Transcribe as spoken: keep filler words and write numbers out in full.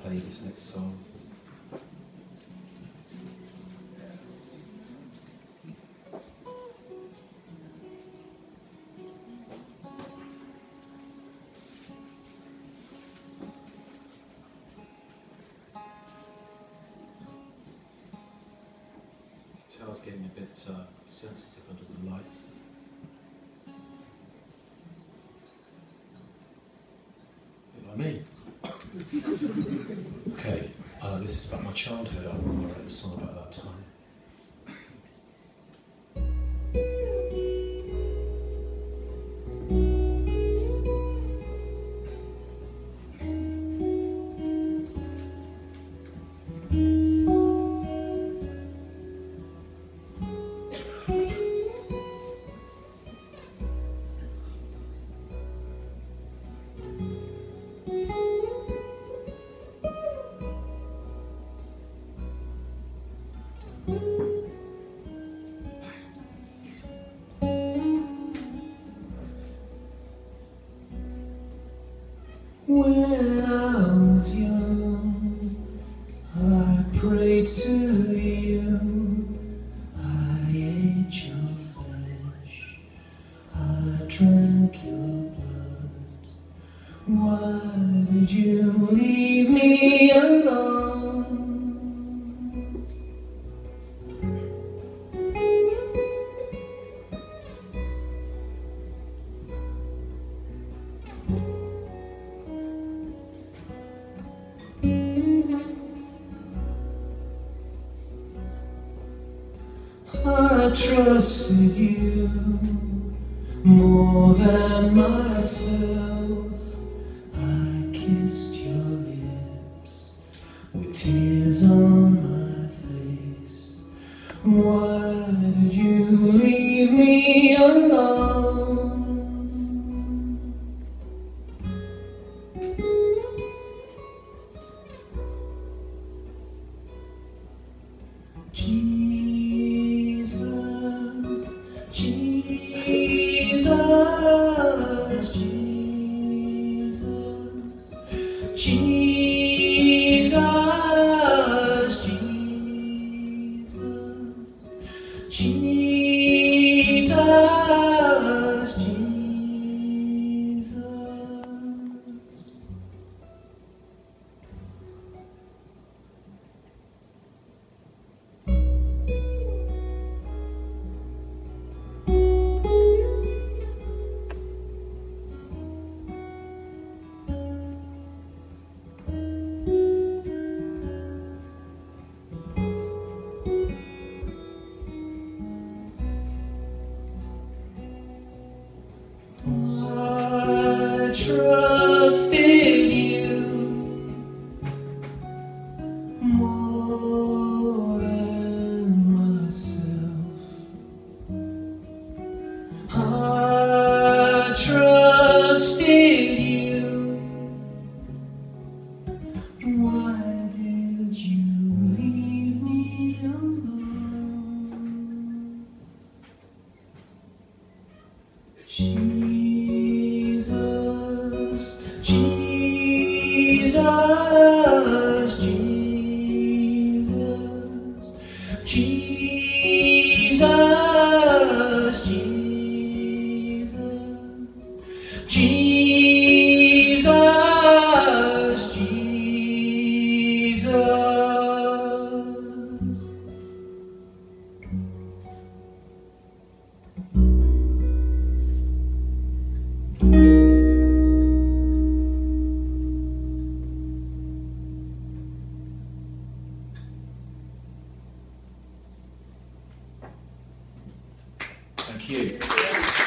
play this next song. The guitar's getting a bit uh, sensitive under the lights. Like me. Okay, uh, this is about my childhood. I want to write a song about that time. When I was young, I prayed to you, I ate your flesh, I drank your blood. Why did you leave me alone? I trusted you more than myself. I kissed your lips with tears on my face. Why did you leave me alone? Jesus, Jesus, Jesus, Jesus, Jesus, Jesus, Jesus. I trusted you more than myself. I trusted you. Why did you leave me alone? Jesus, Jesus, Jesus, Jesus, Jesus, Jesus, Jesus. Thank you.